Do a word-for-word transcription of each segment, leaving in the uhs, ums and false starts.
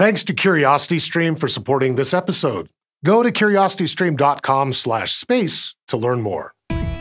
Thanks to CuriosityStream for supporting this episode. Go to curiositystream.com slash space to learn more.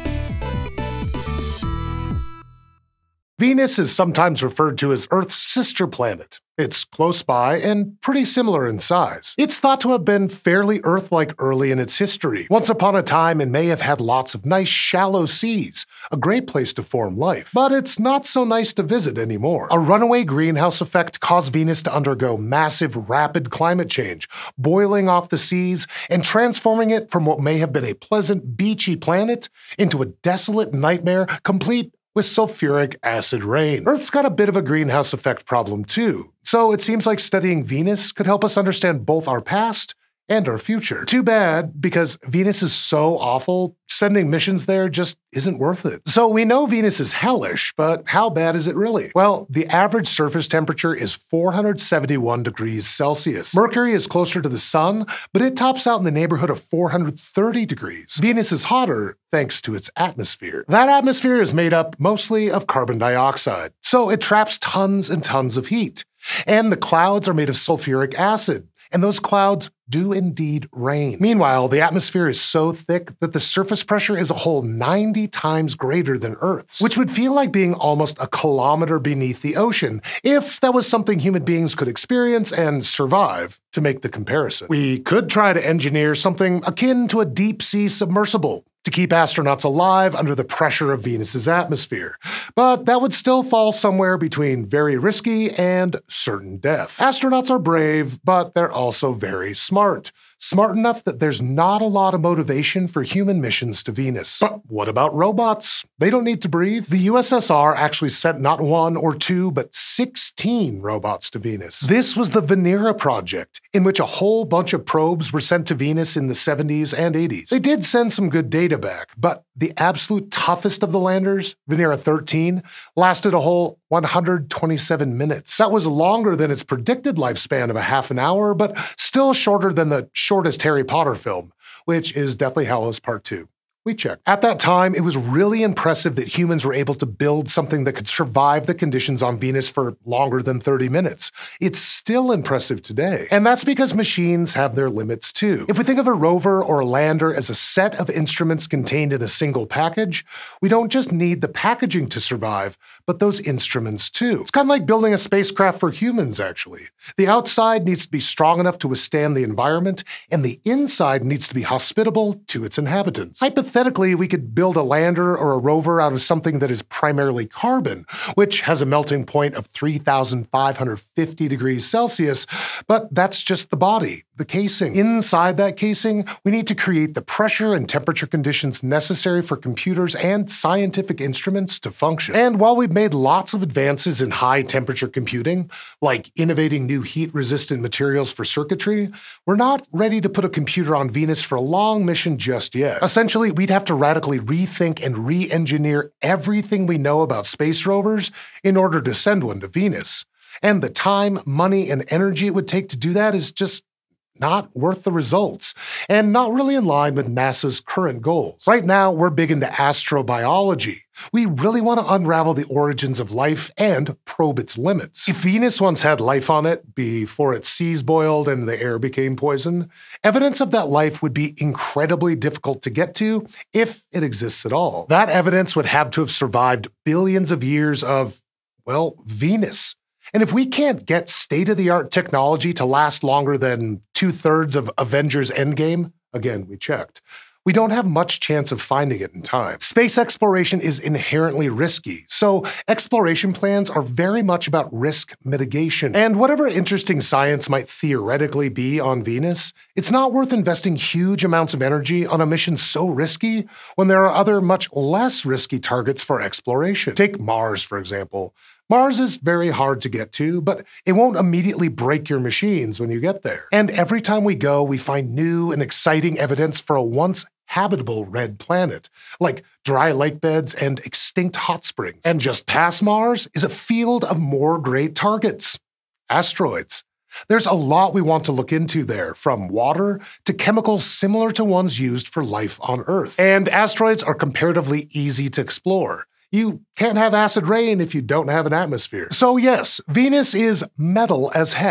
Venus is sometimes referred to as Earth's sister planet. It's close by and pretty similar in size. It's thought to have been fairly Earth-like early in its history. Once upon a time, it may have had lots of nice shallow seas, a great place to form life. But it's not so nice to visit anymore. A runaway greenhouse effect caused Venus to undergo massive, rapid climate change, boiling off the seas and transforming it from what may have been a pleasant, beachy planet into a desolate nightmare complete with sulfuric acid rain. Earth's got a bit of a greenhouse effect problem too, so it seems like studying Venus could help us understand both our past and our future. Too bad, because Venus is so awful, sending missions there just isn't worth it. So we know Venus is hellish, but how bad is it really? Well, the average surface temperature is four hundred seventy-one degrees Celsius. Mercury is closer to the sun, but it tops out in the neighborhood of four hundred thirty degrees. Venus is hotter thanks to its atmosphere. That atmosphere is made up mostly of carbon dioxide, so it traps tons and tons of heat. And the clouds are made of sulfuric acid, and those clouds do indeed rain. Meanwhile, the atmosphere is so thick that the surface pressure is a whole ninety times greater than Earth's, which would feel like being almost a kilometer beneath the ocean, if that was something human beings could experience and survive, to make the comparison. We could try to engineer something akin to a deep-sea submersible to keep astronauts alive under the pressure of Venus's atmosphere, but that would still fall somewhere between very risky and certain death. Astronauts are brave, but they're also very smart. Smart enough that there's not a lot of motivation for human missions to Venus. But what about robots? They don't need to breathe. The U S S R actually sent not one or two, but sixteen robots to Venus. This was the Venera project, in which a whole bunch of probes were sent to Venus in the seventies and eighties. They did send some good data back, but the absolute toughest of the landers, Venera thirteen, lasted a whole one hundred twenty-seven minutes. That was longer than its predicted lifespan of a half an hour, but still shorter than the shortest Harry Potter film, which is Deathly Hallows Part two. We checked. At that time, it was really impressive that humans were able to build something that could survive the conditions on Venus for longer than thirty minutes. It's still impressive today. And that's because machines have their limits too. If we think of a rover or a lander as a set of instruments contained in a single package, we don't just need the packaging to survive, but those instruments too. It's kind of like building a spacecraft for humans, actually. The outside needs to be strong enough to withstand the environment, and the inside needs to be hospitable to its inhabitants. Hypothetically, we could build a lander or a rover out of something that is primarily carbon, which has a melting point of three thousand five hundred fifty degrees Celsius, but that's just the body, the casing. Inside that casing, we need to create the pressure and temperature conditions necessary for computers and scientific instruments to function. And while we've made lots of advances in high-temperature computing, like innovating new heat-resistant materials for circuitry, we're not ready to put a computer on Venus for a long mission just yet. Essentially, we'd have to radically rethink and re-engineer everything we know about space rovers in order to send one to Venus. And the time, money, and energy it would take to do that is just not worth the results, and not really in line with NASA's current goals. Right now, we're big into astrobiology. We really want to unravel the origins of life and probe its limits. If Venus once had life on it before its seas boiled and the air became poison, evidence of that life would be incredibly difficult to get to if it exists at all. That evidence would have to have survived billions of years of, well, Venus. And if we can't get state-of-the-art technology to last longer than two-thirds of Avengers Endgame, again, we checked, we don't have much chance of finding it in time. Space exploration is inherently risky, so exploration plans are very much about risk mitigation. And whatever interesting science might theoretically be on Venus, it's not worth investing huge amounts of energy on a mission so risky when there are other much less risky targets for exploration. Take Mars, for example. Mars is very hard to get to, but it won't immediately break your machines when you get there. And every time we go, we find new and exciting evidence for a once habitable red planet, like dry lake beds and extinct hot springs. And just past Mars is a field of more great targets: asteroids. There's a lot we want to look into there, from water to chemicals similar to ones used for life on Earth. And asteroids are comparatively easy to explore. You can't have acid rain if you don't have an atmosphere. So yes, Venus is metal as heck,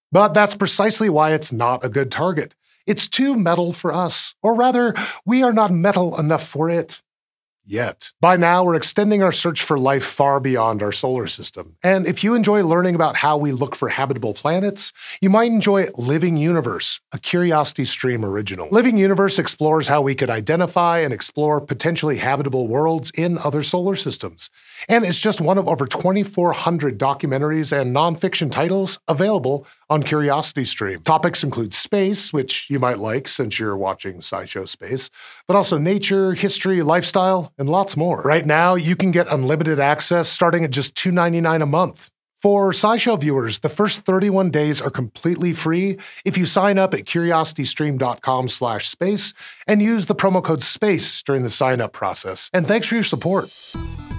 But that's precisely why it's not a good target. It's too metal for us, or rather, we are not metal enough for it. Yet. By now, we're extending our search for life far beyond our solar system. And if you enjoy learning about how we look for habitable planets, you might enjoy Living Universe, a Curiosity Stream original. Living Universe explores how we could identify and explore potentially habitable worlds in other solar systems. And it's just one of over twenty-four hundred documentaries and nonfiction titles available on CuriosityStream. Topics include space, which you might like since you're watching SciShow Space, but also nature, history, lifestyle, and lots more. Right now, you can get unlimited access starting at just two dollars and ninety-nine cents a month. For SciShow viewers, the first thirty-one days are completely free if you sign up at curiositystream.com slash space and use the promo code SPACE during the sign-up process. And thanks for your support.